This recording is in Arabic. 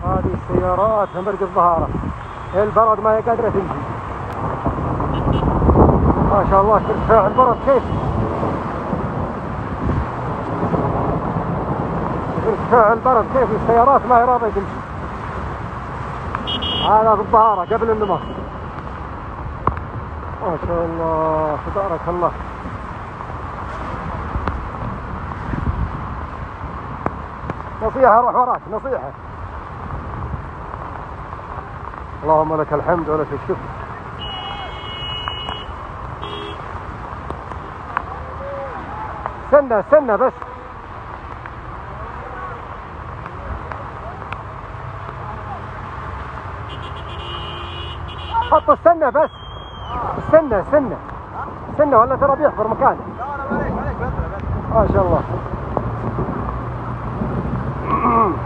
هذه السيارات مرق الظهارة، البرد ما هي قادرة تمشي. ما شاء الله ارتفاع البرد كيف، ارتفاع البرد كيف، السيارات ما هي راضية تمشي. هذا في الظهارة قبل النمط. ما شاء الله تبارك الله. نصيحة روح وراك، نصيحة. اللهم لك الحمد ولك الشكر. استنى بس. حط استنى بس. استنى ولا ترى بيحفر مكانه. لا انا عليك ما شاء الله.